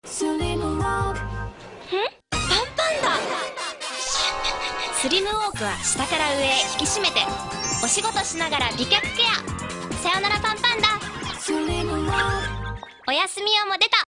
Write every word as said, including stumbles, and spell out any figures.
スリムウォーク。ん？パンパンだ。スリムウォークは下から上へ引き締めて、お仕事しながら美脚ケア。さよならパンパンだ。スリムウォーク。おやすみよも出た。